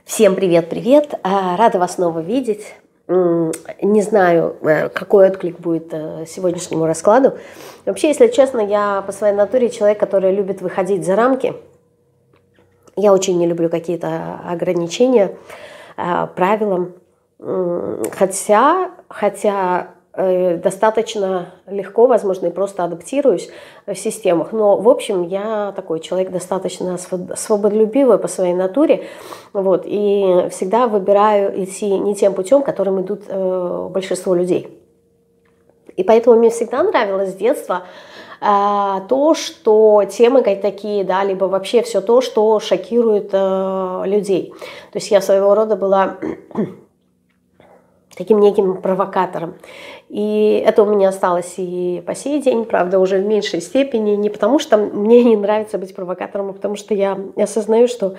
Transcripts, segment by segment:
Всем привет-привет! Рада вас снова видеть. Не знаю, какой отклик будет сегодняшнему раскладу. Вообще, если честно, я по своей натуре человек, который любит выходить за рамки. Я очень не люблю какие-то ограничения правилам. Хотя достаточно легко, возможно, и просто адаптируюсь в системах. Но, в общем, я такой человек достаточно свободолюбивый по своей натуре. Вот, и всегда выбираю идти не тем путем, которым идут большинство людей. И поэтому мне всегда нравилось с детства то, что темы такие, да, либо вообще все то, что шокирует людей. То есть я своего рода была таким неким провокатором. И это у меня осталось и по сей день, правда, уже в меньшей степени. Не потому, что мне не нравится быть провокатором, а потому что я осознаю, что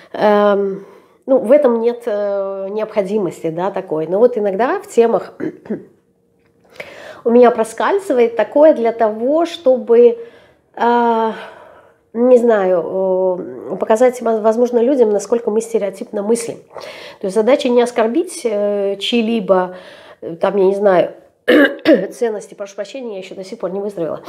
в этом нет необходимости, да, такой. Но вот иногда в темах у меня проскальзывает такое для того, чтобы не знаю, показать, возможно, людям, насколько мы стереотипно мыслим. То есть задача не оскорбить чьи-либо, там, я не знаю, ценности, прошу прощения, я еще до сих пор не выздоровела,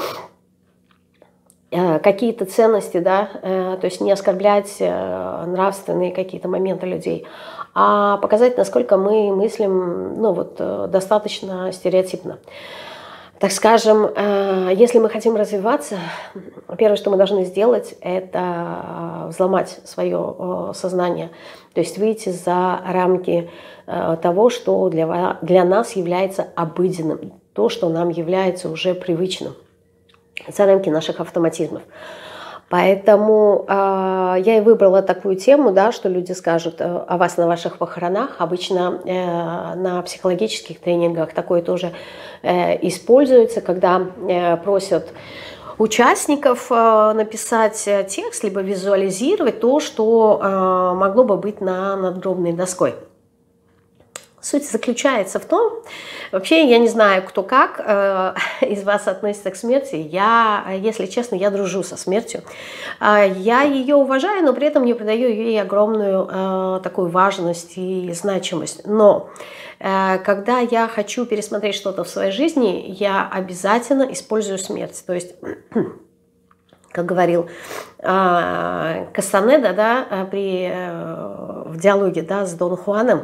какие-то ценности, да, то есть не оскорблять нравственные какие-то моменты людей, а показать, насколько мы мыслим, достаточно стереотипно. Так скажем, если мы хотим развиваться, первое, что мы должны сделать, это взломать свое сознание, то есть выйти за рамки того, что для нас является обыденным, то, что нам является уже привычным, за рамки наших автоматизмов. Поэтому я и выбрала такую тему, да, что люди скажут о вас на ваших похоронах. Обычно на психологических тренингах такое тоже используется, когда просят участников написать текст, либо визуализировать то, что могло бы быть на надгробной доской. Суть заключается в том, вообще я не знаю, кто как из вас относится к смерти. Я, если честно, я дружу со смертью. Я ее уважаю, но при этом не придаю ей огромную такую важность и значимость. Но когда я хочу пересмотреть что-то в своей жизни, я обязательно использую смерть. То есть, как говорил Кастанеда, да, в диалоге, да, с Дон Хуаном,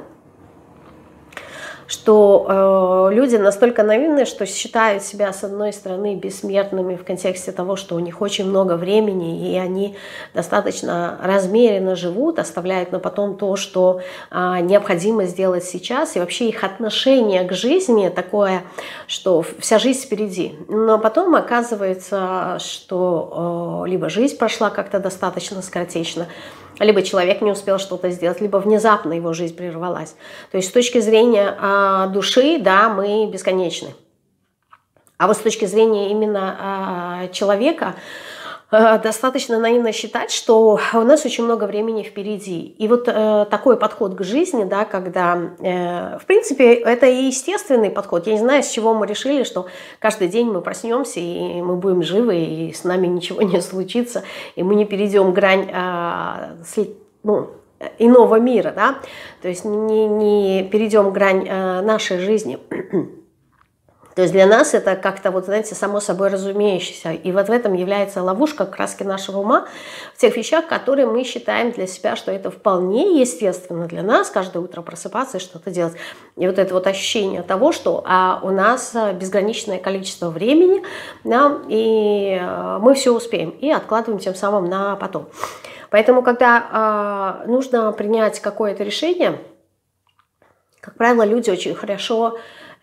что люди настолько наивны, что считают себя, с одной стороны, бессмертными в контексте того, что у них очень много времени, и они достаточно размеренно живут, оставляют на потом то, что необходимо сделать сейчас, и вообще их отношение к жизни такое, что вся жизнь впереди. Но потом оказывается, что либо жизнь прошла как-то достаточно скоротечно, либо человек не успел что-то сделать, либо внезапно его жизнь прервалась. То есть с точки зрения души, да, мы бесконечны. А вот с точки зрения именно человека, достаточно наивно считать, что у нас очень много времени впереди. И вот такой подход к жизни, да, когда, в принципе, это и естественный подход. Я не знаю, с чего мы решили, что каждый день мы проснемся, и мы будем живы, и с нами ничего не случится, и мы не перейдем грань иного мира, да, то есть не перейдем грань нашей жизни. То есть для нас это как-то, вот знаете, само собой разумеющееся. И вот в этом является ловушка краски нашего ума, в тех вещах, которые мы считаем для себя, что это вполне естественно для нас, каждое утро просыпаться и что-то делать. И вот это вот ощущение того, что у нас безграничное количество времени, да, и мы все успеем, и откладываем тем самым на потом. Поэтому, когда нужно принять какое-то решение, как правило, люди очень хорошо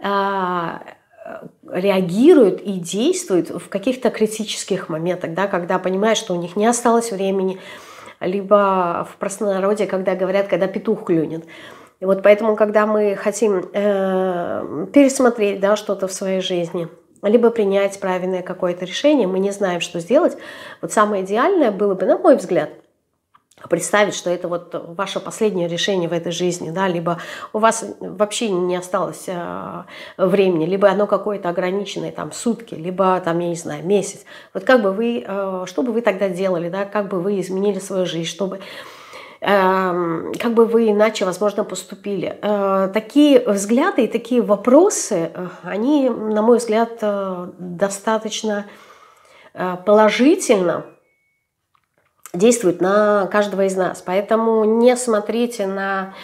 реагируют и действуют в каких-то критических моментах, да, когда понимают, что у них не осталось времени, либо в простонародье, когда говорят, когда петух клюнет. И вот поэтому, когда мы хотим пересмотреть, да, что-то в своей жизни, либо принять правильное какое-то решение, мы не знаем, что сделать, вот самое идеальное было бы, на мой взгляд, представить, что это вот ваше последнее решение в этой жизни, да, либо у вас вообще не осталось времени, либо оно какое-то ограниченное, там, сутки, либо, там, я не знаю, месяц. Вот как бы вы, что бы вы тогда делали, да, как бы вы изменили свою жизнь, чтобы как бы вы иначе, возможно, поступили. Такие взгляды и такие вопросы, они, на мой взгляд, достаточно положительно действуют на каждого из нас. Поэтому не смотрите на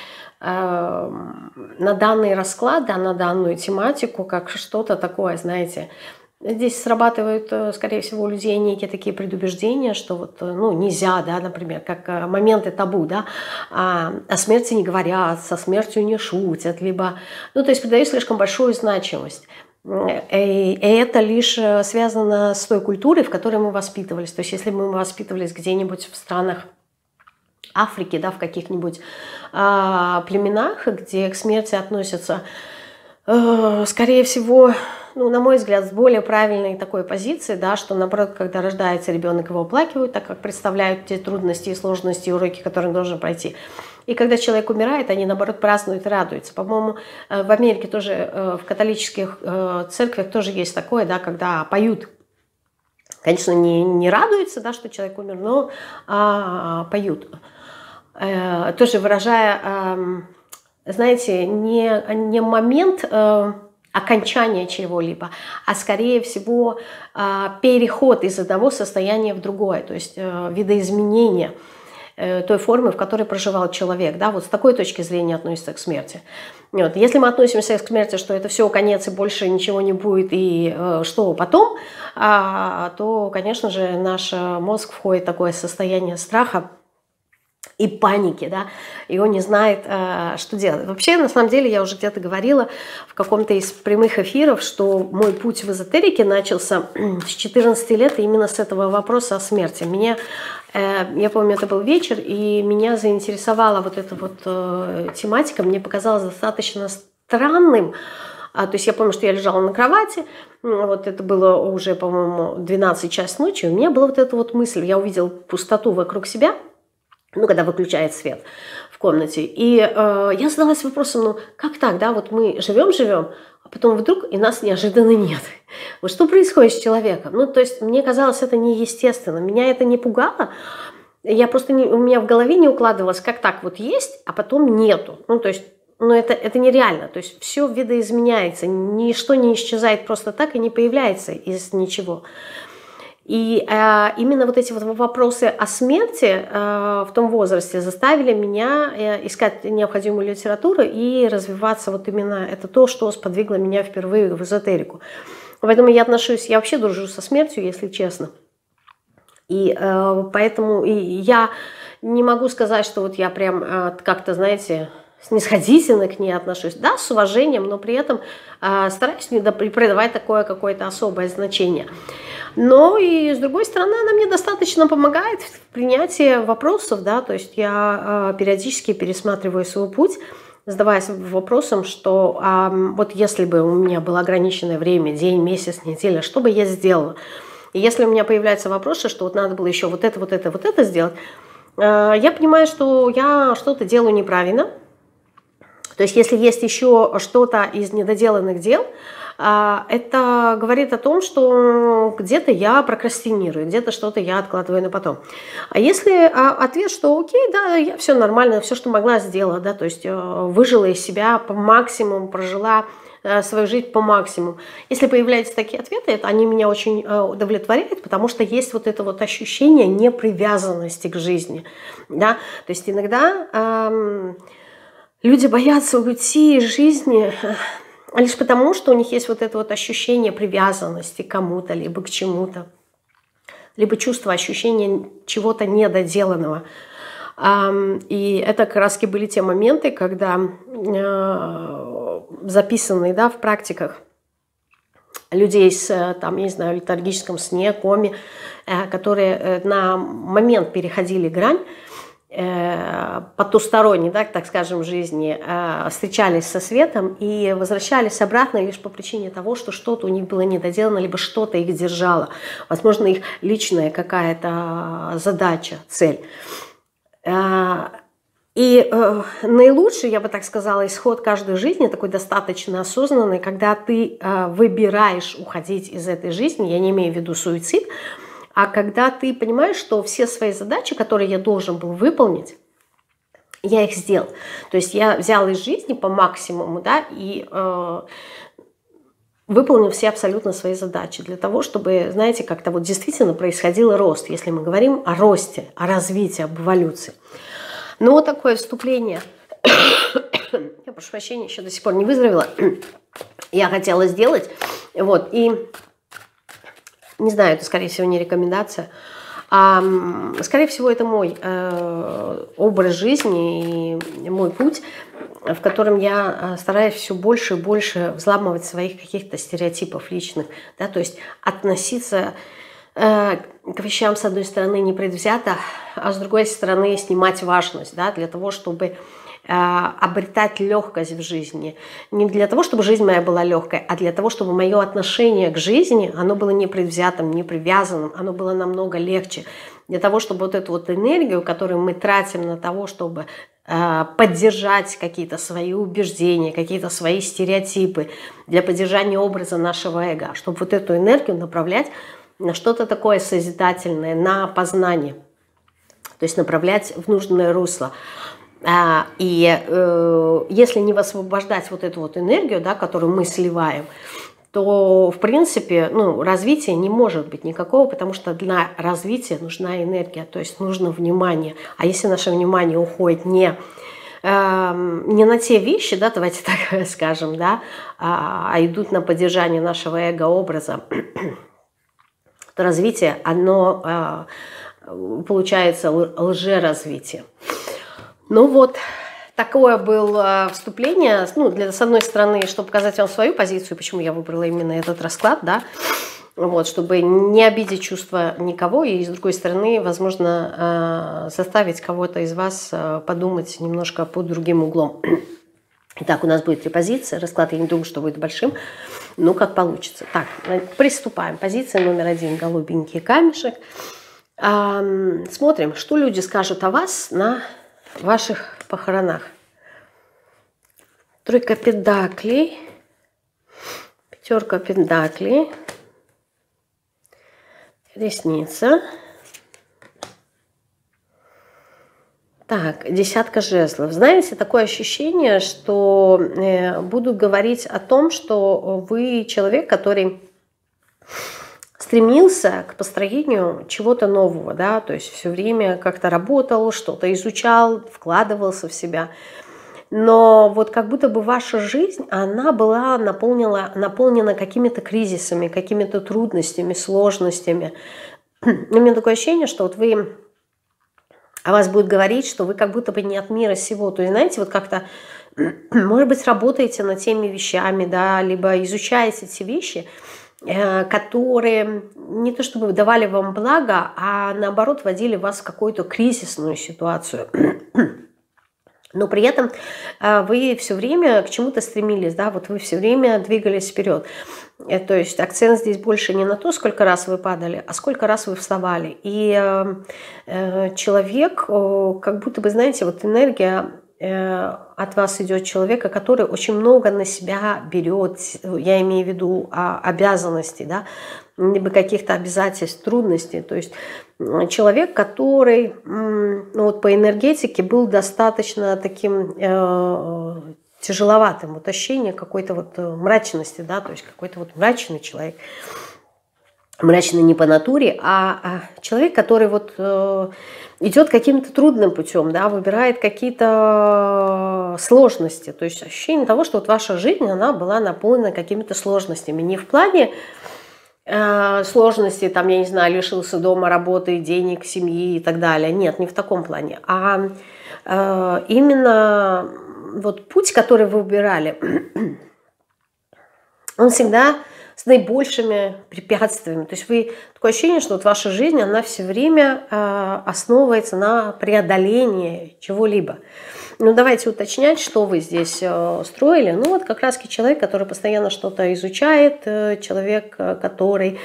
данный расклад, да, на данную тематику, как что-то такое, знаете. Здесь срабатывают, скорее всего, у людей некие такие предубеждения, что вот, ну, нельзя, да, например, как моменты табу, да, о смерти не говорят, со смертью не шутят, либо, ну, то есть придают слишком большую значимость. И это лишь связано с той культурой, в которой мы воспитывались. То есть если мы воспитывались где-нибудь в странах Африки, да, в каких-нибудь племенах, где к смерти относятся, скорее всего, ну, на мой взгляд, с более правильной такой позиции, да, что, наоборот, когда рождается ребенок, его оплакивают, так как представляют те трудности и сложности, и уроки, которые он должен пройти. И когда человек умирает, они, наоборот, празднуют и радуются. По-моему, в Америке тоже, в католических церквях тоже есть такое, да, когда поют. Конечно, не радуются, да, что человек умер, но поют. Тоже выражая, знаете, не момент окончания чего-либо, а скорее всего переход из одного состояния в другое, то есть видоизменение той формы, в которой проживал человек. Да, вот с такой точки зрения относится к смерти. Вот. Если мы относимся к смерти, что это все конец и больше ничего не будет, и что потом, то, конечно же, наш мозг входит в такое состояние страха и паники, да, и он не знает, что делать. Вообще, на самом деле, я уже где-то говорила в каком-то из прямых эфиров, что мой путь в эзотерике начался с 14 лет, и именно с этого вопроса о смерти. Я помню, это был вечер, и меня заинтересовала вот эта вот тематика, мне показалось достаточно странным. То есть я помню, что я лежала на кровати, вот это было уже, по-моему, 12 часов ночи, и у меня была вот эта вот мысль, я увидела пустоту вокруг себя, ну, когда выключает свет в комнате. И я задалась вопросом, ну, как так, да, вот мы живем, а потом вдруг и нас неожиданно нет. Вот что происходит с человеком? Ну, то есть мне казалось это неестественно, меня это не пугало, я просто у меня в голове не укладывалось, как так вот есть, а потом нету. Ну, то есть, ну, это нереально, то есть все видоизменяется, ничто не исчезает просто так и не появляется из ничего. И именно вот эти вот вопросы о смерти в том возрасте заставили меня искать необходимую литературу и развиваться вот именно это то, что сподвигло меня впервые в эзотерику. Поэтому я вообще дружу со смертью, если честно. И поэтому я не могу сказать, что вот я прям как-то, знаете, снисходительно к ней отношусь. Да, с уважением, но при этом стараюсь не придавать такое какое-то особое значение. Но и с другой стороны, она мне достаточно помогает в принятии вопросов, да, то есть я периодически пересматриваю свой путь, задаваясь вопросом, что вот если бы у меня было ограниченное время, день, месяц, неделя, что бы я сделала? И если у меня появляются вопросы, что вот надо было еще вот это сделать, я понимаю, что я что-то делаю неправильно. То есть если есть еще что-то из недоделанных дел, это говорит о том, что где-то я прокрастинирую, где-то что-то я откладываю на потом. А если ответ, что окей, да, я все нормально, все, что могла, сделала, да, то есть выжила из себя по максимуму, прожила свою жизнь по максимуму. Если появляются такие ответы, они меня очень удовлетворяют, потому что есть вот это вот ощущение непривязанности к жизни, да, то есть иногда люди боятся уйти из жизни лишь потому, что у них есть вот это вот ощущение привязанности к кому-то, либо к чему-то, либо чувство ощущения чего-то недоделанного. И это как раз были те моменты, когда записанные, да, в практиках людей с, там, я не знаю, летаргическом сне, коме, которые на момент переходили грань, потусторонней, да, так скажем, жизни, встречались со светом и возвращались обратно лишь по причине того, что что-то у них было недоделано, либо что-то их держало. Возможно, их личная какая-то задача, цель. И наилучший, я бы так сказала, исход каждой жизни, такой достаточно осознанный, когда ты выбираешь уходить из этой жизни, я не имею в виду суицид, а когда ты понимаешь, что все свои задачи, которые я должен был выполнить, я их сделал. То есть я взял из жизни по максимуму, да, и выполнил все абсолютно свои задачи для того, чтобы, знаете, как-то вот действительно происходил рост, если мы говорим о росте, о развитии, об эволюции. Ну, вот такое вступление, я прошу прощения, еще до сих пор не выздоровела, я хотела сделать, вот, и, не знаю, это, скорее всего, не рекомендация, скорее всего, это мой образ жизни и мой путь, в котором я стараюсь все больше и больше взламывать своих каких-то стереотипов личных, да, то есть относиться к вещам, с одной стороны, непредвзято, а с другой стороны, снимать важность, да, для того, чтобы обретать легкость в жизни. Не для того, чтобы жизнь моя была легкой, а для того, чтобы мое отношение к жизни, оно было непредвзятым, не привязанным, оно было намного легче. Для того, чтобы вот эту вот энергию, которую мы тратим на того, чтобы поддержать какие-то свои убеждения, какие-то свои стереотипы, для поддержания образа нашего эго, чтобы вот эту энергию направлять на что-то такое созидательное, на познание, то есть направлять в нужное русло. И если не высвобождать вот эту вот энергию, да, которую мы сливаем, то, в принципе, ну, развития не может быть никакого, потому что для развития нужна энергия, то есть нужно внимание. А если наше внимание уходит не на те вещи, да, давайте так скажем, да, а идут на поддержание нашего эго-образа, то развитие, оно получается лжеразвитие. Ну вот, такое было вступление, ну, с одной стороны, чтобы показать вам свою позицию, почему я выбрала именно этот расклад, да, вот, чтобы не обидеть чувства никого, и с другой стороны, возможно, заставить кого-то из вас подумать немножко под другим углом. Итак, у нас будет 3 позиции, расклад я не думаю, что будет большим, ну, как получится. Так, приступаем. Позиция номер 1, голубенький камешек. Смотрим, что люди скажут о вас на ваших похоронах. 3 пентаклей, 5 пентаклей, Колесница. Так, 10 жезлов. Знаете, такое ощущение, что буду говорить о том, что вы человек, который стремился к построению чего-то нового, да, то есть все время как-то работал, что-то изучал, вкладывался в себя. Но вот как будто бы ваша жизнь, она была наполнена какими-то кризисами, какими-то трудностями, сложностями. У меня такое ощущение, что вот вы, о вас будет говорить, что вы как будто бы не от мира сего. То есть, знаете, вот как-то, может быть, работаете над теми вещами, да, либо изучаете эти вещи, которые не то чтобы давали вам благо, а наоборот вводили вас в какую-то кризисную ситуацию. Но при этом вы все время к чему-то стремились, да, вот вы все время двигались вперед. То есть акцент здесь больше не на то, сколько раз вы падали, а сколько раз вы вставали. И человек, как будто бы, знаете, вот энергия от вас идет человека, который очень много на себя берет, я имею в виду обязанностей, да, либо каких-то обязательств, трудностей. То есть человек, который ну, вот по энергетике был достаточно таким тяжеловатым, вот ощущение какой-то вот мрачности, да, то есть какой-то вот мрачный человек. Мрачный не по натуре, а человек, который вот идет каким-то трудным путем, да, выбирает какие-то сложности. То есть ощущение того, что вот ваша жизнь, она была наполнена какими-то сложностями. Не в плане сложностей, там, я не знаю, лишился дома, работы, денег, семьи и так далее. Нет, не в таком плане. А именно вот путь, который вы выбирали, он всегда с наибольшими препятствиями. То есть вы, такое ощущение, что вот ваша жизнь, она все время основывается на преодолении чего-либо. Ну, давайте уточнять, что вы здесь строили. Ну, вот как раз человек, который постоянно что-то изучает, человек, который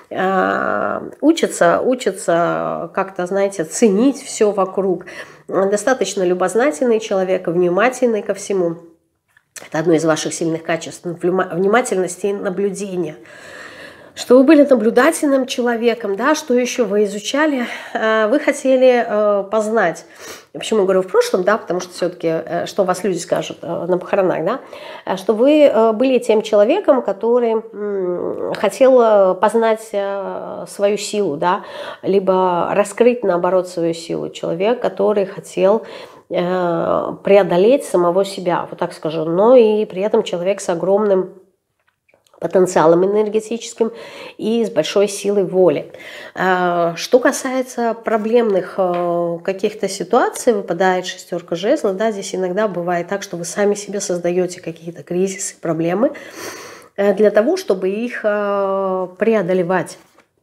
учится как-то, знаете, ценить все вокруг. Достаточно любознательный человек, внимательный ко всему. Это одно из ваших сильных качеств – внимательность и наблюдение. что вы были наблюдательным человеком, да, что еще вы изучали, вы хотели познать. Почему я говорю в прошлом, да, потому что все-таки, что вас люди скажут на похоронах, да, что вы были тем человеком, который хотел познать свою силу, да, либо раскрыть, наоборот, свою силу. Человек, который хотел преодолеть самого себя, вот так скажу, но и при этом человек с огромным потенциалом энергетическим и с большой силой воли. Что касается проблемных каких-то ситуаций, выпадает шестерка жезлов, да, здесь иногда бывает так, что вы сами себе создаете какие-то кризисы, проблемы для того, чтобы их преодолевать.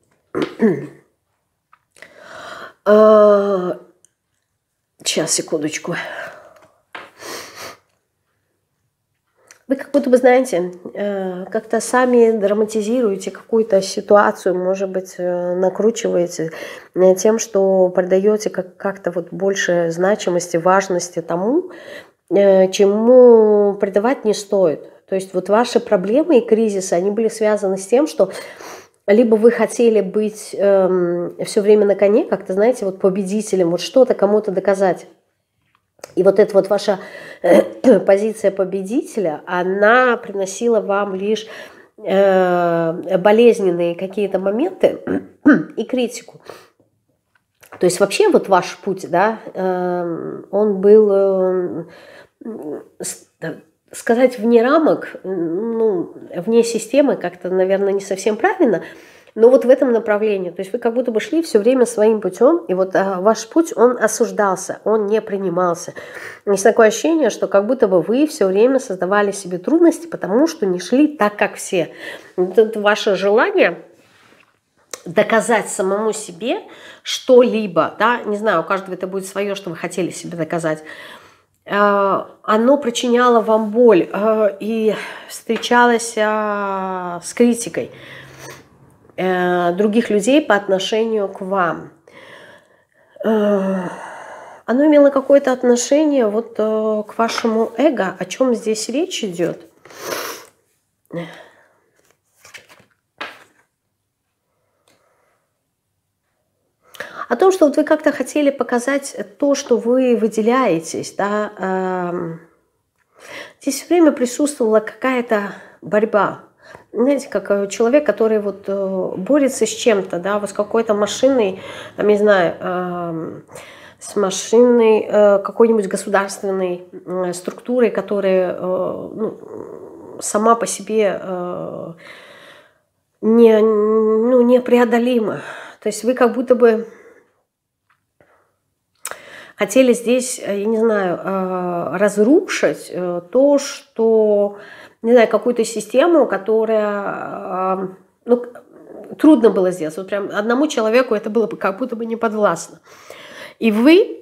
Сейчас, секундочку. Вы как будто бы, знаете, как-то сами драматизируете какую-то ситуацию, может быть, накручиваете тем, что придаете как-то вот больше значимости, важности тому, чему придавать не стоит. То есть вот ваши проблемы и кризисы, они были связаны с тем, что либо вы хотели быть все время на коне, как-то, знаете, вот победителем, вот что-то кому-то доказать. И вот эта вот ваша позиция победителя, она приносила вам лишь болезненные какие-то моменты и критику. То есть вообще вот ваш путь, да, он был, сказать, вне рамок, ну, вне системы, как-то, наверное, не совсем правильно, но вот в этом направлении. То есть вы как будто бы шли все время своим путем, и вот ваш путь, он осуждался, он не принимался. Есть такое ощущение, что как будто бы вы все время создавали себе трудности, потому что не шли так, как все. Вот это ваше желание доказать самому себе что-либо, да, не знаю, у каждого это будет свое, что вы хотели себе доказать, оно причиняло вам боль и встречалось с критикой других людей по отношению к вам. Оно имело какое-то отношение вот к вашему эго. О чем здесь речь идет? О том, что вот вы как-то хотели показать то, что вы выделяетесь. Да? Здесь все время присутствовала какая-то борьба. Знаете, как человек, который вот борется с чем-то, да, вот с какой-то машиной, там, не знаю, с машиной какой-нибудь государственной структурой, которая ну, сама по себе непреодолима. То есть вы как будто бы хотели здесь, я не знаю, разрушить то, что, не знаю, какую-то систему, которая, ну, трудно было сделать. Вот прям одному человеку это было бы как будто бы не подвластно. И вы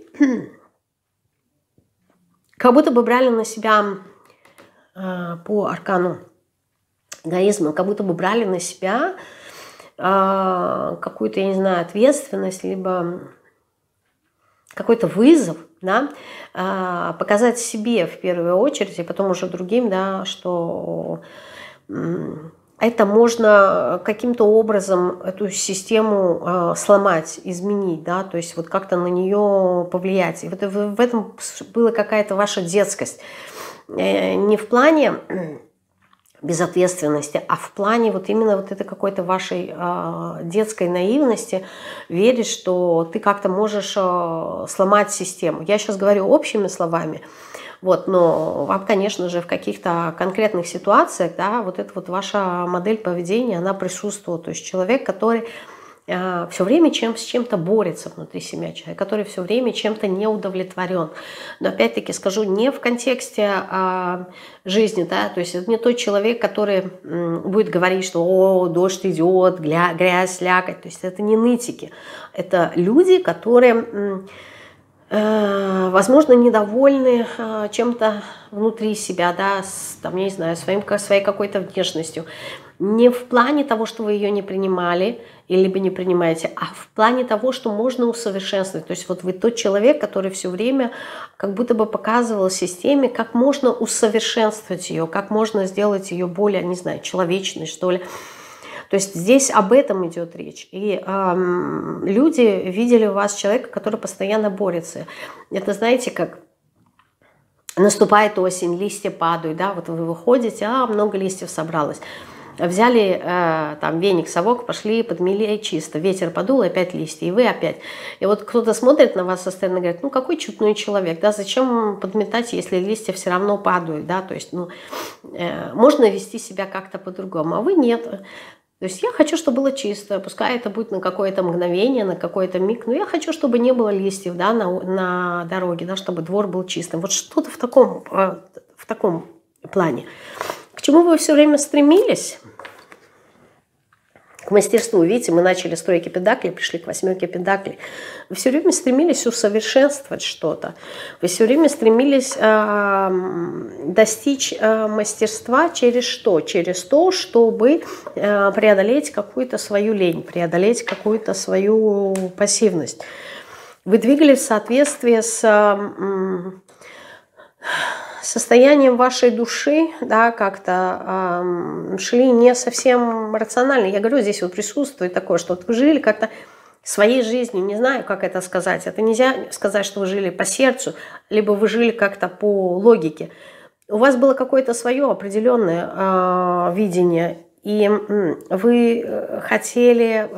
как будто бы брали на себя по аркану эгоизма, как будто бы брали на себя какую-то, я не знаю, ответственность, либо какой-то вызов, да, показать себе в первую очередь, и потом уже другим, да, что это можно каким-то образом эту систему сломать, изменить, да, то есть вот как-то на нее повлиять. И вот в этом была какая-то ваша детскость. Не в плане безответственности, а в плане вот именно вот этой какой-то вашей детской наивности верить, что ты как-то можешь сломать систему. Я сейчас говорю общими словами, вот, но вам, конечно же, в каких-то конкретных ситуациях, да, вот эта вот ваша модель поведения, она присутствует. То есть человек, который все время с чем-то борется внутри себя, человек, который все время чем-то не удовлетворен. Но опять-таки скажу, не в контексте жизни, да, то есть это не тот человек, который будет говорить, что «О, дождь идет, грязь, слякоть», то есть это не нытики, это люди, которые, возможно, недовольны чем-то внутри себя, да, там, я не знаю, своей какой-то внешностью. Не в плане того, что вы ее не принимали, либо не принимаете, а в плане того, что можно усовершенствовать. То есть вот вы тот человек, который все время как будто бы показывал системе, как можно усовершенствовать ее, как можно сделать ее более, не знаю, человечной, что ли. То есть здесь об этом идет речь. И люди видели у вас человека, который постоянно борется. Это, знаете, как наступает осень, листья падают, да, вот вы выходите, много листьев собралось. Взяли там веник, совок, пошли, подмели чисто. Ветер подул, и опять листья, и вы опять. И вот кто-то смотрит на вас со стороны и говорит, ну какой чудной человек, да, зачем подметать, если листья все равно падают, да, то есть, можно вести себя как-то по-другому, а вы нет. То есть я хочу, чтобы было чисто, пускай это будет на какое-то мгновение, на какой-то миг, но я хочу, чтобы не было листьев, да, на дороге, да, чтобы двор был чистым. Вот что-то в таком плане. К чему вы все время стремились? К мастерству. Видите, мы начали с тройки пентаклей, пришли к восьмерке пентаклей. Вы все время стремились усовершенствовать что-то. Вы все время стремились достичь мастерства через что? Через то, чтобы преодолеть какую-то свою лень, преодолеть какую-то свою пассивность. Вы двигались в соответствии с состоянием вашей души, да, как-то шли не совсем рационально. Я говорю, здесь вот присутствует такое, что вот вы жили как-то своей жизнью, не знаю, как это сказать. Это нельзя сказать, что вы жили по сердцу, либо вы жили как-то по логике. У вас было какое-то свое определенное видение, и вы хотели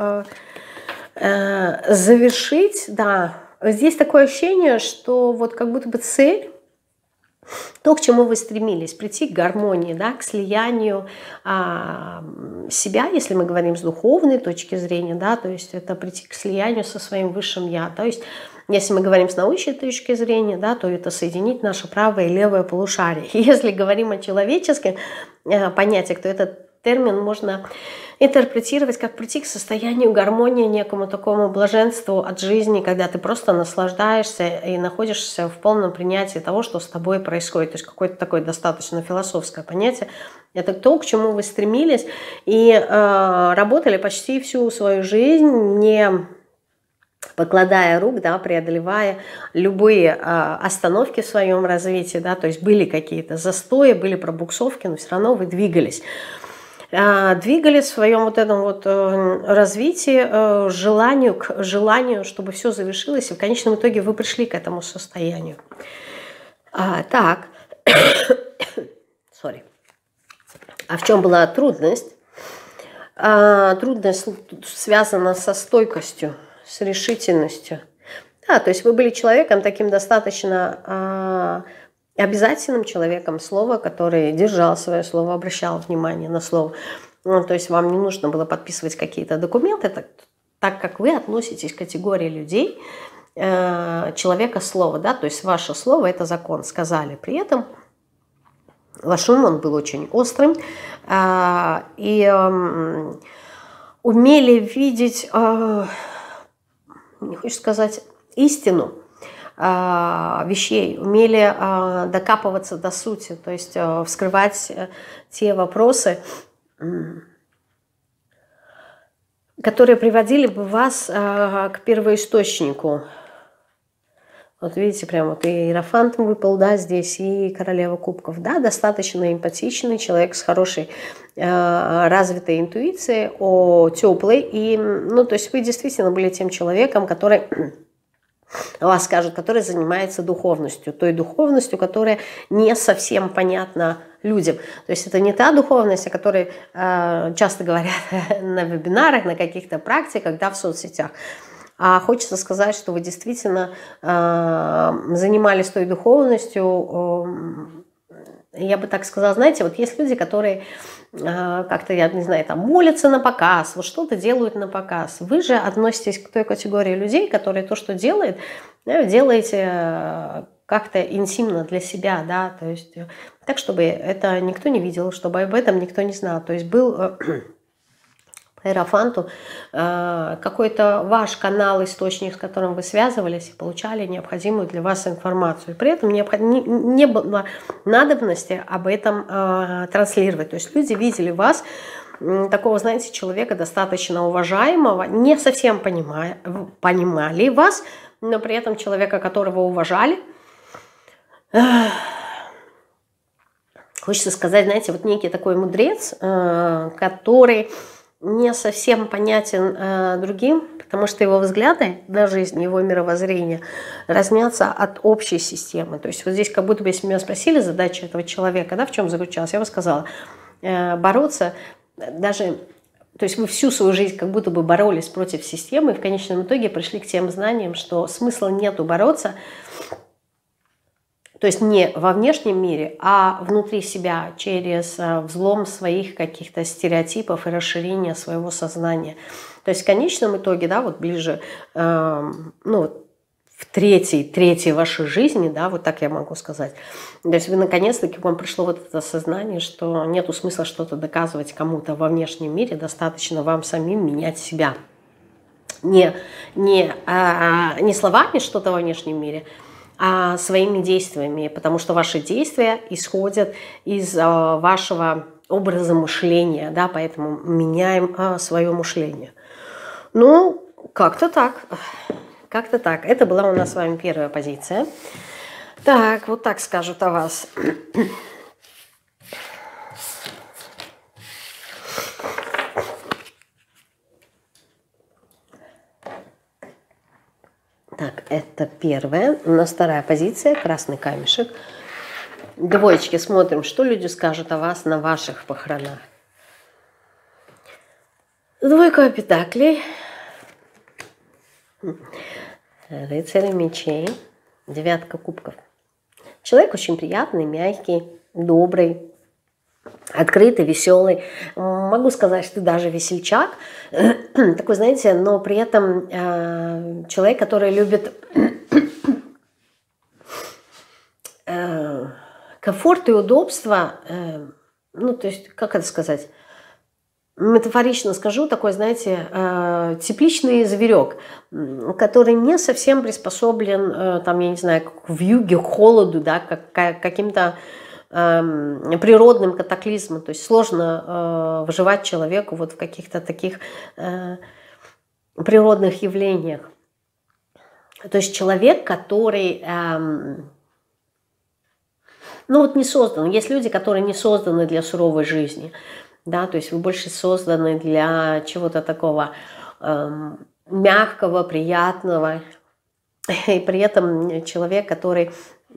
завершить, да. Здесь такое ощущение, что вот как будто бы цель, то, к чему вы стремились, прийти к гармонии, да, к слиянию себя, если мы говорим с духовной точки зрения, да, то есть это прийти к слиянию со своим высшим я. То есть если мы говорим с научной точки зрения, да, то это соединить наше правое и левое полушарие. Если говорим о человеческом понятиях, то этот термин можно интерпретировать как прийти к состоянию гармонии, некому такому блаженству от жизни, когда ты просто наслаждаешься и находишься в полном принятии того, что с тобой происходит. То есть какое-то такое достаточно философское понятие. Это то, к чему вы стремились и работали почти всю свою жизнь, не покладая рук, да, преодолевая любые остановки в своем развитии, да, то есть были какие-то застои, были пробуксовки, но все равно вы двигались. Двигались в своем вот этом вот развитии, к желанию, чтобы все завершилось, и в конечном итоге вы пришли к этому состоянию. Так, sorry. А в чем была трудность? Трудность связана со стойкостью, с решительностью. Да, то есть вы были человеком таким достаточно обязательным человеком слова, который держал свое слово, обращал внимание на слово. То есть вам не нужно было подписывать какие-то документы, так как вы относитесь к категории людей, человека слова, да, то есть ваше слово – это закон, сказали. При этом ваш ум, он был очень острым, и умели видеть, не хочу сказать, истину вещей, умели докапываться до сути, то есть вскрывать те вопросы, которые приводили бы вас к первоисточнику. Вот видите, прям вот и Иерофант выпал, да, здесь, и Королева кубков, да, достаточно эмпатичный человек с хорошей развитой интуицией, теплый, и, то есть вы действительно были тем человеком, который вас скажут, который занимается духовностью, той духовностью, которая не совсем понятна людям. То есть это не та духовность, о которой часто говорят на вебинарах, на каких-то практиках, да, в соцсетях. А хочется сказать, что вы действительно занимались той духовностью. Я бы так сказала, знаете, вот есть люди, которые как-то, я не знаю, там молятся на показ, вот что-то делают на показ. Вы же относитесь к той категории людей, которые то, что делают, делаете как-то интимно для себя, да, то есть так, чтобы это никто не видел, чтобы об этом никто не знал. То есть был по Иерофанту какой-то ваш канал, источник, с которым вы связывались и получали необходимую для вас информацию. При этом не было надобности об этом транслировать. То есть люди видели вас, такого, знаете, человека достаточно уважаемого, не совсем понимали вас, но при этом человека, которого уважали. Хочется сказать, знаете, вот некий такой мудрец, который не совсем понятен другим, потому что его взгляды на жизнь, его мировоззрение разнятся от общей системы. То есть вот здесь как будто бы, если меня спросили задача этого человека, да, в чем заключалась, я бы сказала, бороться даже... То есть вы всю свою жизнь как будто бы боролись против системы, и в конечном итоге пришли к тем знаниям, что смысла нету бороться, то есть не во внешнем мире, а внутри себя, через взлом своих каких-то стереотипов и расширение своего сознания. То есть в конечном итоге, да, вот ближе, ну, в третьей вашей жизни, да, вот так я могу сказать. То есть вы наконец-таки, к вам пришло вот это осознание, что нету смысла что-то доказывать кому-то во внешнем мире, достаточно вам самим менять себя. Не словами что-то во внешнем мире, а своими действиями, потому что ваши действия исходят из вашего образа мышления, да, поэтому меняем свое мышление. Ну, как-то так. Как-то так. Это была у нас с вами первая позиция. Так, вот так скажут о вас. Так, это первая. У нас вторая позиция, красный камешек. Двоечки, смотрим, что люди скажут о вас на ваших похоронах. Двойка пентаклей. Рыцарь мечей. Девятка кубков. Человек очень приятный, мягкий, добрый, открытый, веселый. Могу сказать, что даже весельчак. Такой, знаете, но при этом человек, который любит комфорт и удобство. Ну, то есть, как это сказать? Метафорично скажу, такой, знаете, тепличный зверек, который не совсем приспособлен, там, я не знаю, к вьюге, к холоду, да, к каким-то природным катаклизмам. То есть сложно выживать человеку вот в каких-то таких природных явлениях. То есть человек, который... ну вот не создан. Есть люди, которые не созданы для суровой жизни. Да, то есть вы больше созданы для чего-то такого мягкого, приятного. И при этом человек, который...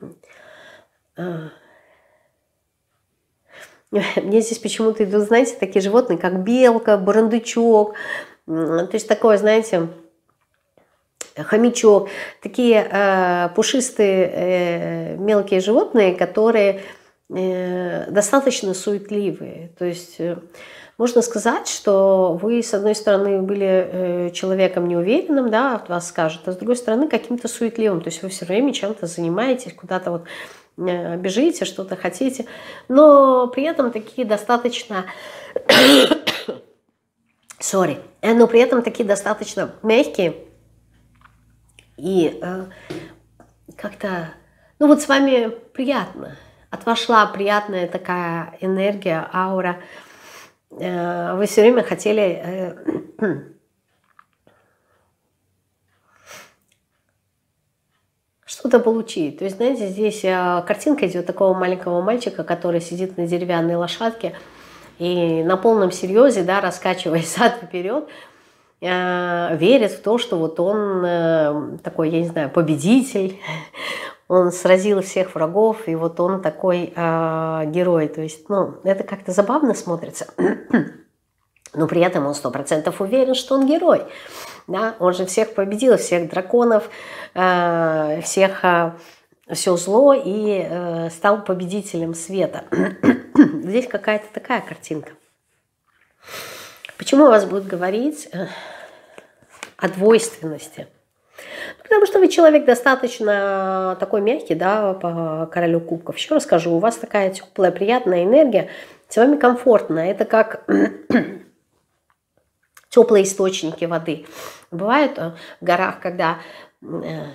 Мне здесь почему-то идут, знаете, такие животные, как белка, бурундучок. То есть такое, знаете, хомячок. Такие пушистые мелкие животные, которые... достаточно суетливые. То есть можно сказать, что вы, с одной стороны, были человеком неуверенным, да, вас скажут, а с другой стороны, каким-то суетливым. То есть вы все время чем-то занимаетесь, куда-то вот бежите, что-то хотите, но при этом такие достаточно... но при этом такие достаточно мягкие и как-то... Ну вот с вами приятно. От вас шла приятная такая энергия, аура. Вы все время хотели что-то получить. То есть, знаете, здесь картинка идет такого маленького мальчика, который сидит на деревянной лошадке и на полном серьезе, да, раскачиваясь зад вперед, верит в то, что вот он такой, я не знаю, победитель. Он сразил всех врагов, и вот он такой герой. То есть, ну, это как-то забавно смотрится. Но при этом он 100% уверен, что он герой. Да? Он же всех победил, всех драконов, всех, все зло и стал победителем света. Здесь какая-то такая картинка. Почему у вас будут говорить о двойственности? Потому что вы человек достаточно такой мягкий, да, по королю кубков. Еще расскажу, у вас такая теплая, приятная энергия, с вами комфортно. Это как теплые источники воды. Бывает в горах, когда, не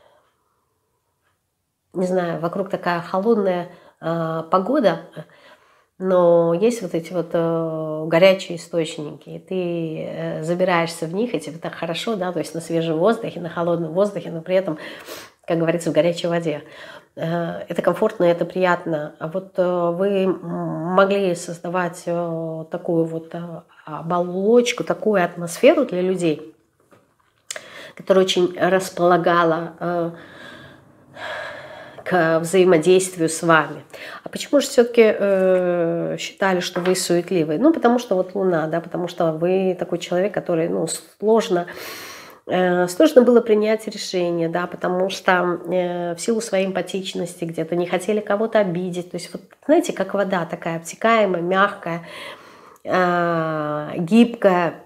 знаю, вокруг такая холодная погода, но есть вот эти вот горячие источники, и ты забираешься в них, и тебе так хорошо, да, то есть на свежем воздухе, на холодном воздухе, но при этом как говорится, в горячей воде. Это комфортно, это приятно. А вот вы могли создавать такую вот оболочку, такую атмосферу для людей, которая очень располагала к взаимодействию с вами. А почему же все-таки считали, что вы суетливый? Ну, потому что вот Луна, да, потому что вы такой человек, который, ну, сложно было принять решение, да, потому что в силу своей эмпатичности где-то не хотели кого-то обидеть. То есть, вот, знаете, как вода такая обтекаемая, мягкая, гибкая,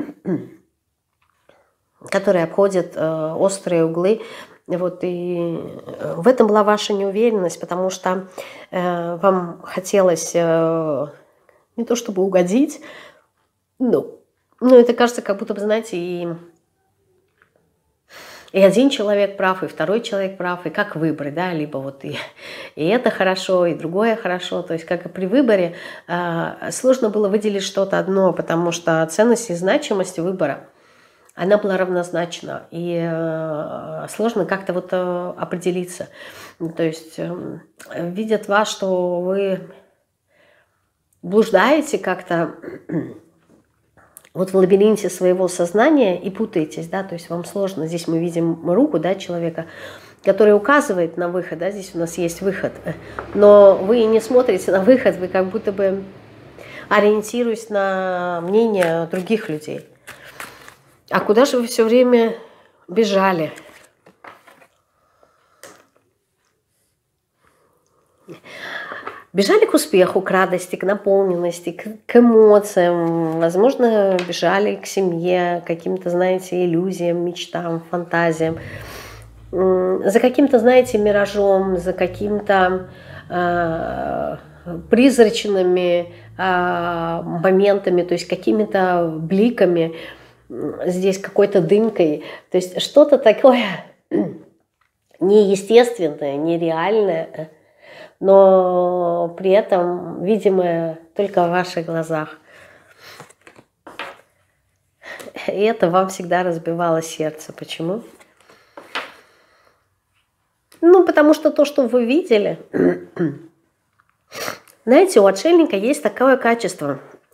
которая обходит острые углы. Вот, и в этом была ваша неуверенность, потому что вам хотелось не то чтобы угодить, но это кажется, как будто бы, знаете, и один человек прав, и второй человек прав, и как выбрать, да, либо вот и это хорошо, и другое хорошо, то есть как и при выборе сложно было выделить что-то одно, потому что ценность и значимость выбора, она была равнозначна, и сложно как-то вот определиться. То есть видят вас, что вы блуждаете как-то вот в лабиринте своего сознания и путаетесь, да, то есть вам сложно. Здесь мы видим руку, да, человека, который указывает на выход, да, здесь у нас есть выход, но вы не смотрите на выход, вы как будто бы ориентируетесь на мнение других людей. А куда же вы все время бежали? Бежали к успеху, к радости, к наполненности, к эмоциям. Возможно, бежали к семье, к каким-то, знаете, иллюзиям, мечтам, фантазиям. За каким-то, знаете, миражом, за каким-то призрачными моментами, то есть какими-то бликами, здесь какой-то дымкой. То есть что-то такое неестественное, нереальное, но при этом видимое только в ваших глазах. И это вам всегда разбивало сердце. Почему? Ну, потому что то, что вы видели, знаете, у отшельника есть такое качество,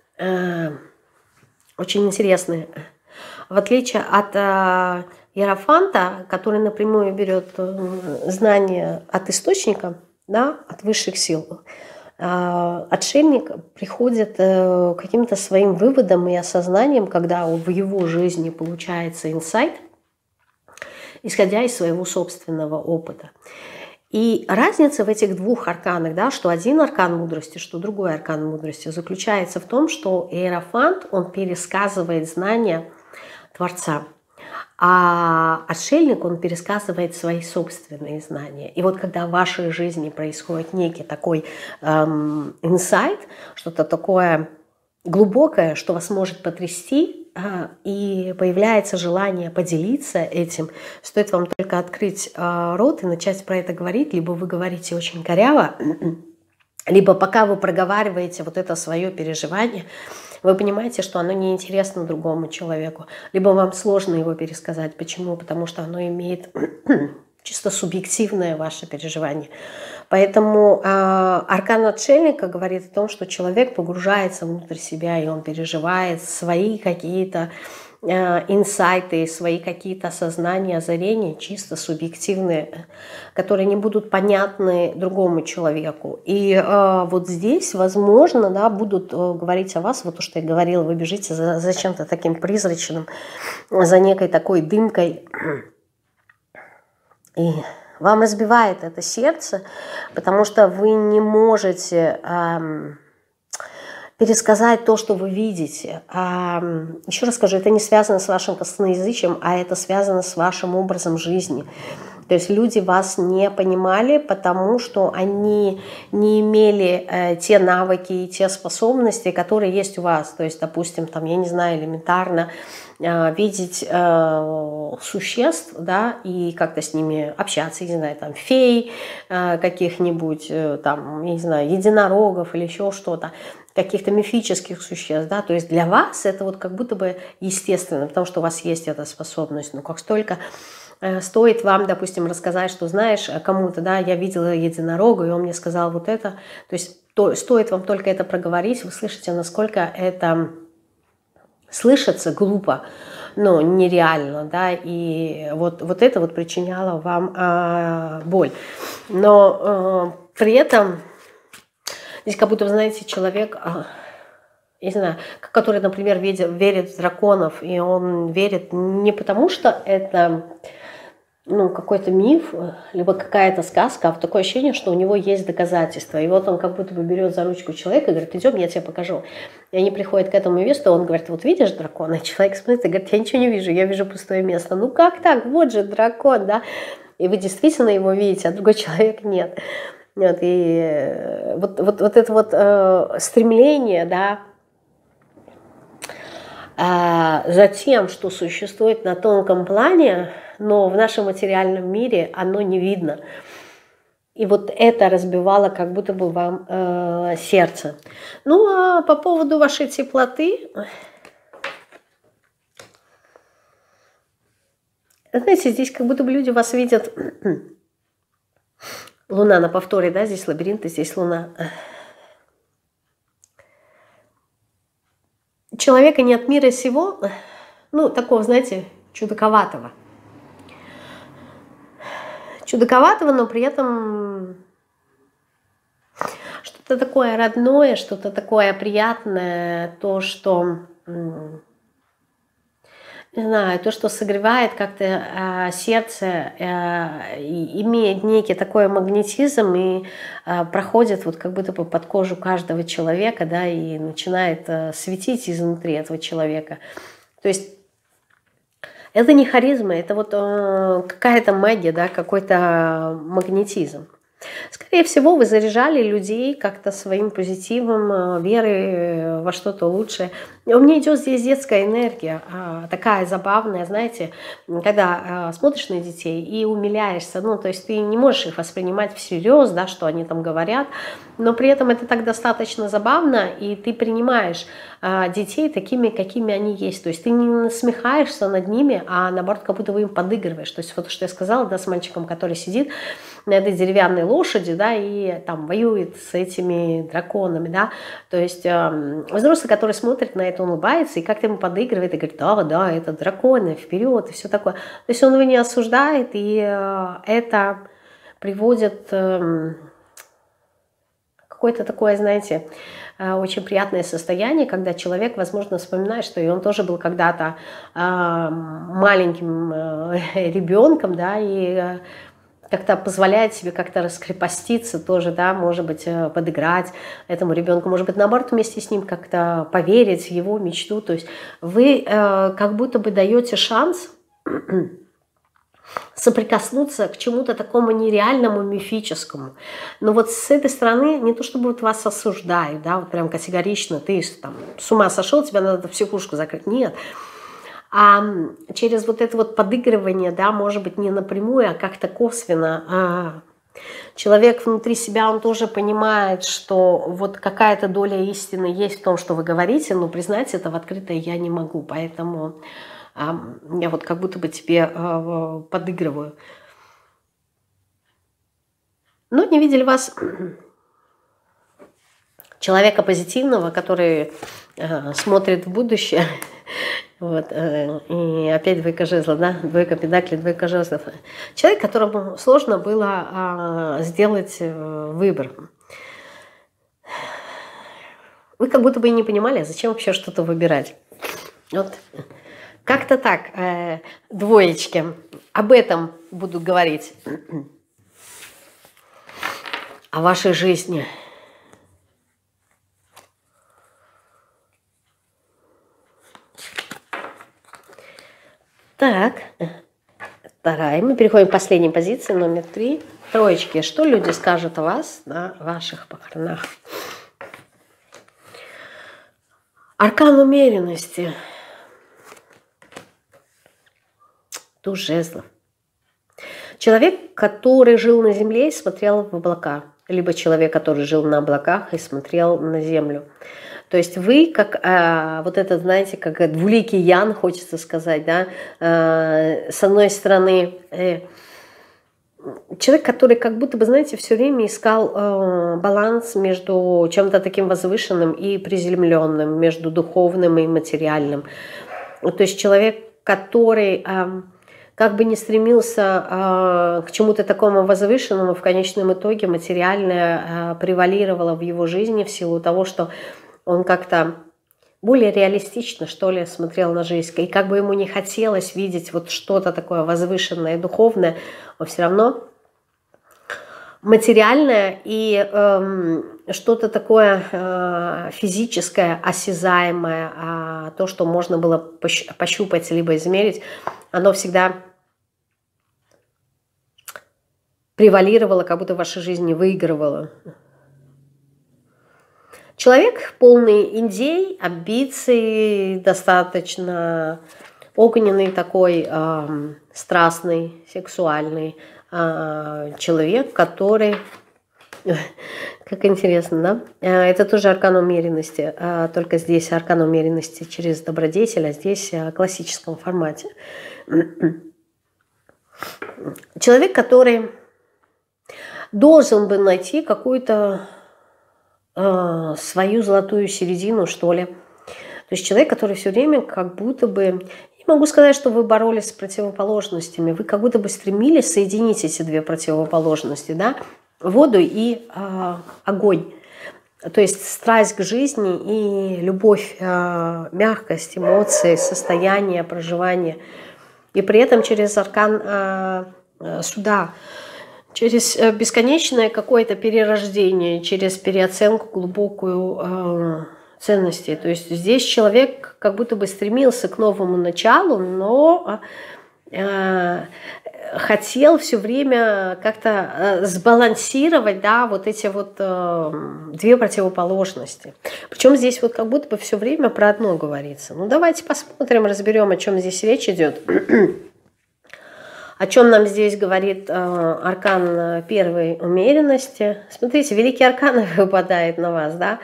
очень интересное. В отличие от иерофанта, который напрямую берет знания от источника, да, от высших сил, отшельник приходит к каким-то своим выводам и осознаниям, когда в его жизни получается инсайт, исходя из своего собственного опыта. И разница в этих двух арканах, да, что один аркан мудрости, что другой аркан мудрости, заключается в том, что иерофант, он пересказывает знания Творца, а отшельник, он пересказывает свои собственные знания. И вот когда в вашей жизни происходит некий такой инсайт, что-то такое глубокое, что вас может потрясти, и появляется желание поделиться этим, стоит вам только открыть рот и начать про это говорить, либо вы говорите очень коряво, либо пока вы проговариваете вот это свое переживание, вы понимаете, что оно неинтересно другому человеку, либо вам сложно его пересказать. Почему? Потому что оно имеет чисто субъективное ваше переживание. Поэтому аркан отшельника говорит о том, что человек погружается внутрь себя, и он переживает свои какие-то инсайты, свои какие-то осознания, озарения, чисто субъективные, которые не будут понятны другому человеку. И вот здесь, возможно, да, будут говорить о вас, вот то, что я говорила, вы бежите за чем-то таким призрачным, за некой такой дымкой, и вам разбивает это сердце, потому что вы не можете пересказать то, что вы видите. Еще раз скажу, это не связано с вашим косноязычием, а это связано с вашим образом жизни. То есть люди вас не понимали, потому что они не имели те навыки и те способности, которые есть у вас. То есть, допустим, там, я не знаю, элементарно видеть существ, да, и как-то с ними общаться, я не знаю, там, фей каких-нибудь, там, я не знаю, единорогов или еще что-то, каких-то мифических существ, да, то есть для вас это вот как будто бы естественно, потому что у вас есть эта способность, но как только Стоит вам, допустим, рассказать, что знаешь кому-то, да, я видела единорога, и он мне сказал вот это. То есть стоит вам только это проговорить, вы слышите, насколько это слышится глупо, но нереально, да, и вот это вот причиняло вам боль. Но при этом здесь как будто, вы знаете, человек, я не знаю, который, например, верит в драконов, и он верит не потому, что это какой-то миф, либо какая-то сказка, а в такое ощущение, что у него есть доказательства. И вот он как будто бы берет за ручку человека и говорит: идем, я тебе покажу. И они приходят к этому месту, он говорит: вот видишь дракона? И человек смотрит и говорит: я ничего не вижу, я вижу пустое место. Ну как так? Вот же дракон, да? И вы действительно его видите, а другой человек нет. Вот, и вот это вот стремление, да, за тем, что существует на тонком плане, но в нашем материальном мире оно не видно. И вот это разбивало как будто бы вам сердце. Ну, а по поводу вашей теплоты, знаете, здесь как будто бы люди вас видят. Луна на повторе, да, здесь лабиринт, и здесь Луна. Человека не от мира сего, такого, знаете, чудаковатого. Чудаковатого, но при этом что-то такое родное, что-то такое приятное, то, что, не знаю, то, что согревает как-то сердце, имеет некий такой магнетизм и проходит вот как будто бы под кожу каждого человека, да, и начинает светить изнутри этого человека. То есть это не харизма, это вот какая-то магия, да, какой-то магнетизм. Скорее всего, вы заряжали людей как-то своим позитивом, верой во что-то лучшее. У меня идет здесь детская энергия, такая забавная, знаете, когда смотришь на детей и умиляешься, то есть ты не можешь их воспринимать всерьез, да, что они там говорят, но при этом это так достаточно забавно, и ты принимаешь детей такими, какими они есть. То есть ты не насмехаешься над ними, а наоборот, как будто вы им подыгрываешь. То есть вот что я сказала, да, с мальчиком, который сидит на этой деревянной лошади, да, и там воюет с этими драконами, да. То есть взрослый, который смотрит на это, он улыбается и как-то ему подыгрывает и говорит: да, это драконы, вперед, и все такое. То есть он его не осуждает, и это приводит какое-то такое, знаете, очень приятное состояние, когда человек, возможно, вспоминает, что и он тоже был когда-то маленьким ребенком, да, и как-то позволяет себе как-то раскрепоститься тоже, да, может быть, подыграть этому ребенку, может быть, наоборот, вместе с ним как-то поверить в его мечту. То есть вы как будто бы даете шанс соприкоснуться к чему-то такому нереальному, мифическому. Но вот с этой стороны не то чтобы вот вас осуждают, да, вот прям категорично, ты там с ума сошел, тебя надо в психушку закрыть. Нет. А через вот это вот подыгрывание, да, может быть, не напрямую, а как-то косвенно, человек внутри себя, он тоже понимает, что вот какая-то доля истины есть в том, что вы говорите, но признать это в открытое я не могу, поэтому я вот как будто бы тебе подыгрываю. Но не видели вас человека позитивного, который смотрит в будущее. Вот, и опять двойка жезлов, да, двойка педаклей, двойка жезлов. Человек, которому сложно было сделать выбор. Вы как будто бы и не понимали, зачем вообще что-то выбирать. Вот как-то так, двоечки, об этом буду говорить, о вашей жизни. Так, вторая. Мы переходим к последней позиции, номер 3. Троечки. Что люди скажут о вас на ваших похоронах? Аркан умеренности. Туз жезлов. Человек, который жил на земле и смотрел в облака. Либо человек, который жил на облаках и смотрел на землю. То есть вы, как вот этот, знаете, как двуликий Ян, хочется сказать, да, с одной стороны, человек, который как будто бы, знаете, все время искал баланс между чем-то таким возвышенным и приземленным, между духовным и материальным. То есть человек, который как бы не стремился к чему-то такому возвышенному, в конечном итоге материальное превалировало в его жизни в силу того, что он как-то более реалистично, что ли, смотрел на жизнь. И как бы ему не хотелось видеть вот что-то такое возвышенное, духовное, но все равно материальное и что-то такое физическое, осязаемое, то, что можно было пощупать либо измерить, оно всегда превалировало, как будто в вашей жизни выигрывало. Человек полный идей, амбиций, достаточно огненный такой, страстный, сексуальный человек, который, как интересно, да? Это тоже аркан умеренности, только здесь аркан умеренности через добродетель, а здесь в классическом формате. Человек, который должен бы найти какую-то свою золотую середину, что ли. То есть человек, который все время как будто бы... Не могу сказать, что вы боролись с противоположностями. Вы как будто бы стремились соединить эти две противоположности, да? Воду и огонь. То есть страсть к жизни и любовь, мягкость, эмоции, состояние, проживание. И при этом через аркан суда, через бесконечное какое-то перерождение, через переоценку глубокую ценностей. То есть здесь человек как будто бы стремился к новому началу, но хотел все время как-то сбалансировать, да, вот эти вот две противоположности. Причем здесь вот как будто бы все время про одно говорится. Ну давайте посмотрим, разберем, о чем здесь речь идет. О чем нам здесь говорит аркан первой умеренности. Смотрите, великий аркан выпадает на вас, да?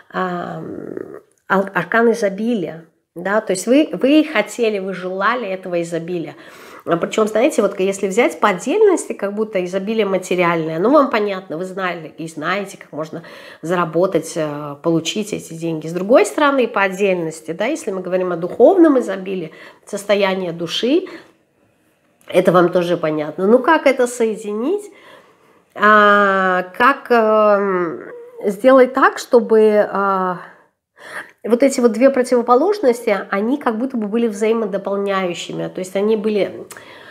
Аркан изобилия. Да? То есть вы хотели, вы желали этого изобилия. Причем, знаете, вот если взять по отдельности, как будто изобилие материальное, ну, вам понятно, вы знали и знаете, как можно заработать, получить эти деньги. С другой стороны, по отдельности, да, если мы говорим о духовном изобилии, состояние души, это вам тоже понятно. Ну, как это соединить? Как сделать так, чтобы вот эти вот две противоположности, они как будто бы были взаимодополняющими. То есть они были,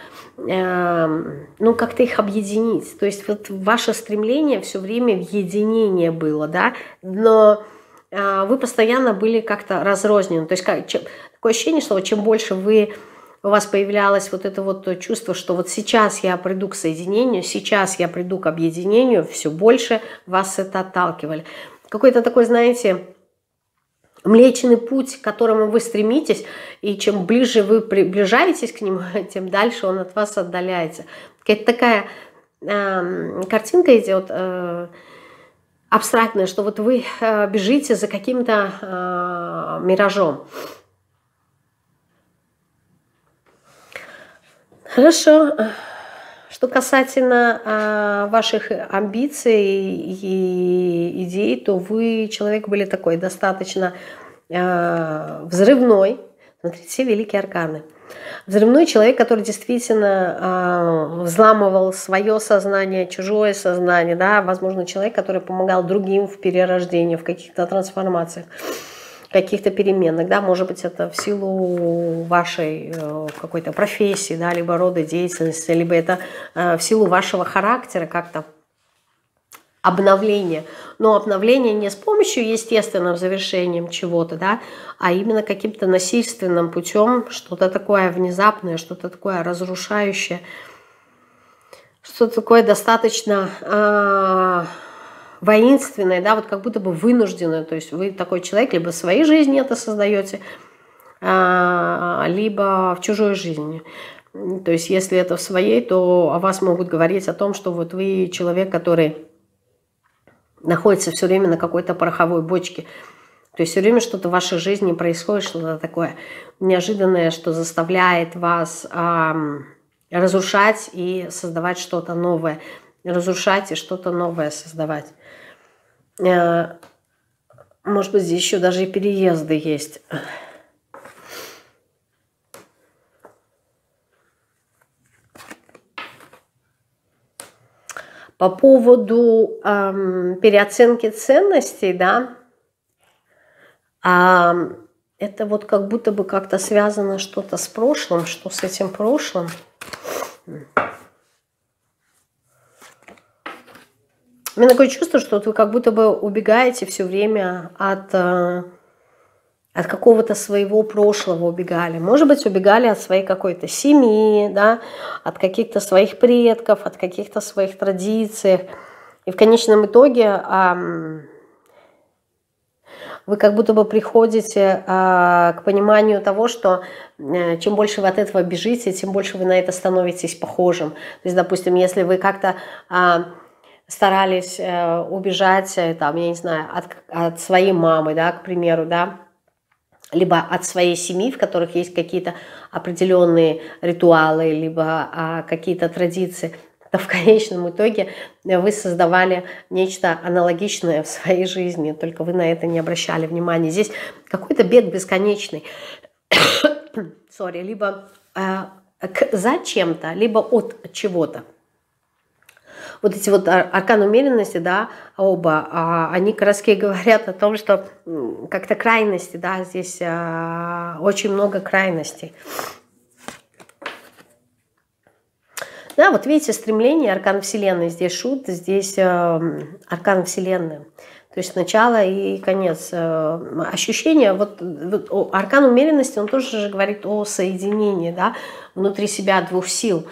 ну, как-то их объединить. То есть вот ваше стремление все время в единение было, да, но вы постоянно были как-то разрознены. То есть такое ощущение, что чем больше у вас появлялось вот это вот чувство, что вот сейчас я приду к соединению, сейчас я приду к объединению, все больше вас это отталкивали. Какой-то такой, знаете, Млечный путь, к которому вы стремитесь, и чем ближе вы приближаетесь к нему, тем дальше он от вас отдаляется. Какая-то такая картинка идет абстрактная, что вот вы бежите за каким-то миражом. Хорошо. Что касательно ваших амбиций и идей, то вы, человек, были такой достаточно взрывной. Смотрите, все великие арканы. Взрывной человек, который действительно взламывал свое сознание, чужое сознание. Да? Возможно, человек, который помогал другим в перерождении, в каких-то трансформациях, каких-то переменах, да, может быть, это в силу вашей какой-то профессии, да, либо рода деятельности, либо это в силу вашего характера как-то обновление. Но обновление не с помощью естественного завершения чего-то, да, а именно каким-то насильственным путем, что-то такое внезапное, что-то такое разрушающее, что-то такое достаточно воинственное, да, вот как будто бы вынужденное. То есть вы такой человек, либо в своей жизни это создаете, либо в чужой жизни. То есть если это в своей, то о вас могут говорить о том, что вот вы человек, который находится все время на какой-то пороховой бочке. То есть все время что-то в вашей жизни происходит, что-то такое неожиданное, что заставляет вас разрушать и создавать что-то новое. Разрушать и что-то новое создавать. Может быть, здесь еще даже и переезды есть. По поводу переоценки ценностей, да, это вот как будто бы как-то связано что-то с прошлым, что с этим прошлым. У меня такое чувство, что вот вы как будто бы убегаете все время от какого-то своего прошлого убегали. Может быть, убегали от своей какой-то семьи, да, от каких-то своих предков, от каких-то своих традиций. И в конечном итоге вы как будто бы приходите к пониманию того, что чем больше вы от этого бежите, тем больше вы на это становитесь похожим. То есть, допустим, если вы как-то старались убежать, там, я не знаю, от своей мамы, да, к примеру, да, либо от своей семьи, в которых есть какие-то определенные ритуалы, либо какие-то традиции, то в конечном итоге вы создавали нечто аналогичное в своей жизни, только вы на это не обращали внимания. Здесь какой-то бег бесконечный, либо за чем-то, либо от чего-то. Вот эти вот арканы умеренности, да, оба, они как раз говорят о том, что как-то крайности, да, здесь очень много крайностей. Да, вот видите, стремление, аркан Вселенной, здесь шут, здесь аркан Вселенной. То есть начало и конец. Ощущение, вот аркан умеренности, он тоже же говорит о соединении, да, внутри себя двух сил.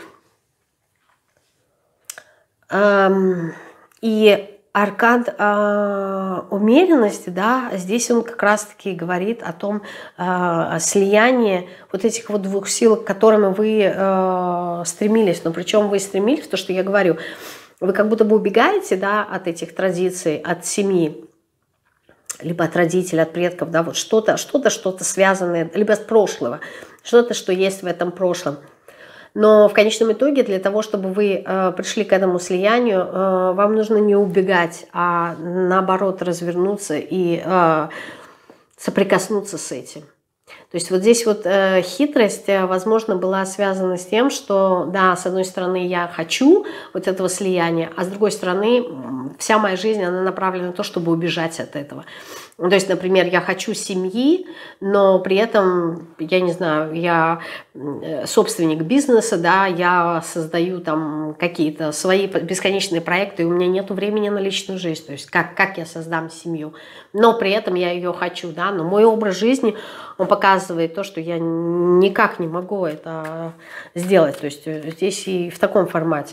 И аркан умеренности, да, здесь он как раз-таки говорит о том слиянии вот этих вот двух сил, к которым вы стремились. Но причем вы стремились, то, что я говорю, вы как будто бы убегаете, да, от этих традиций, от семьи, либо от родителей, от предков, да, вот что-то связанное, либо от прошлого, что-то, что есть в этом прошлом. Но в конечном итоге для того, чтобы вы пришли к этому слиянию, вам нужно не убегать, а наоборот развернуться и соприкоснуться с этим. То есть вот здесь вот хитрость, возможно, была связана с тем, что, да, с одной стороны, я хочу вот этого слияния, а с другой стороны, вся моя жизнь, она направлена на то, чтобы убежать от этого. То есть, например, я хочу семьи, но при этом, я не знаю, я собственник бизнеса, да, я создаю там какие-то свои бесконечные проекты, и у меня нет времени на личную жизнь, то есть как я создам семью, но при этом я ее хочу, да, но мой образ жизни, он показывает то, что я никак не могу это сделать, то есть здесь и в таком формате.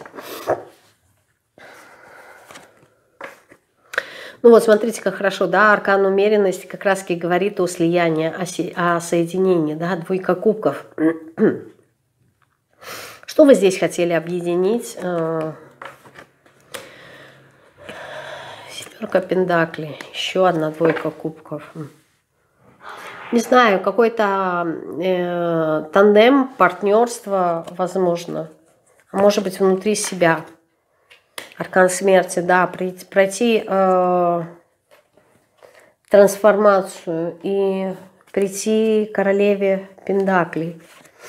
Ну вот, смотрите, как хорошо, да, аркан умеренности как раз-таки говорит о слиянии, о соединении, да, двойка кубков. Что вы здесь хотели объединить? Семерка пентаклей, еще одна двойка кубков. Не знаю, какой-то тандем, партнерство, возможно, а может быть внутри себя. Аркан смерти, да, пройти трансформацию и прийти к королеве пентаклей,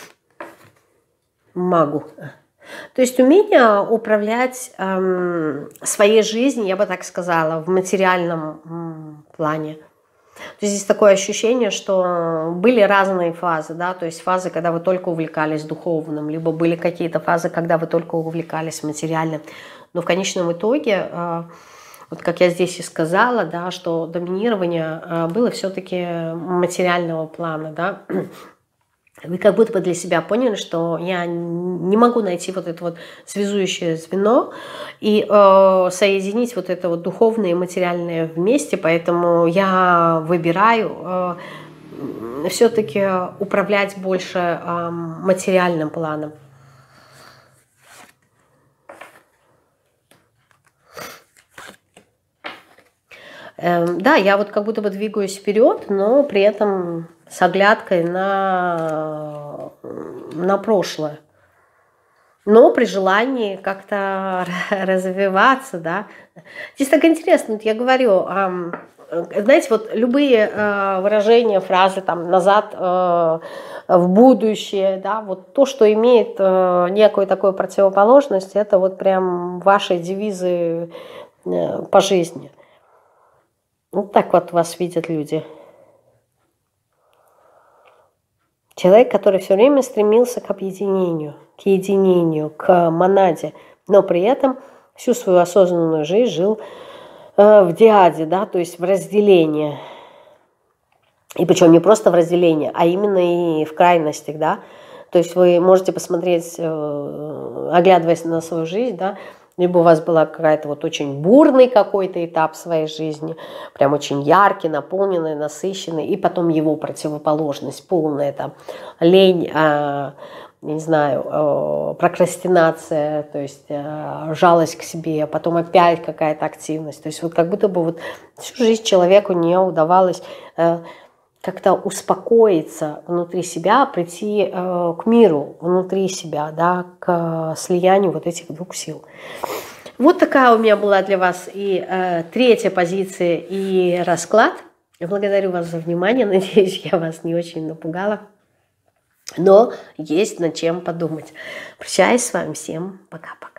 магу. То есть умение управлять своей жизнью, я бы так сказала, в материальном плане. То есть здесь такое ощущение, что были разные фазы, да, то есть фазы, когда вы только увлекались духовным, либо были какие-то фазы, когда вы только увлекались материальным. Но в конечном итоге, вот как я здесь и сказала, да, что доминирование было все-таки материального плана, да. Вы как будто бы для себя поняли, что я не могу найти вот это вот связующее звено и соединить вот это вот духовное и материальное вместе, поэтому я выбираю все-таки управлять больше материальным планом. Да, я вот как будто бы двигаюсь вперед, но при этом с оглядкой на прошлое. Но при желании как-то развиваться, да. Здесь так интересно, вот я говорю, знаете, вот любые выражения, фразы там назад в будущее, да, вот то, что имеет некую такую противоположность, это вот прям ваши девизы по жизни. Вот так вот вас видят люди. Человек, который все время стремился к объединению, к единению, к монаде, но при этом всю свою осознанную жизнь жил в диаде, да, то есть в разделении. И причем не просто в разделении, а именно и в крайностях, да. То есть вы можете посмотреть, оглядываясь на свою жизнь, да, либо у вас была какая-то вот очень бурный какой-то этап своей жизни, прям очень яркий, наполненный, насыщенный, и потом его противоположность, полная там лень, не знаю, прокрастинация, то есть жалость к себе, а потом опять какая-то активность. То есть вот как будто бы вот всю жизнь человеку не удавалось как-то успокоиться внутри себя, прийти к миру внутри себя, да, к слиянию вот этих двух сил. Вот такая у меня была для вас и третья позиция, и расклад. Благодарю вас за внимание. Надеюсь, я вас не очень напугала. Но есть над чем подумать. Прощаюсь с вами. Всем пока-пока.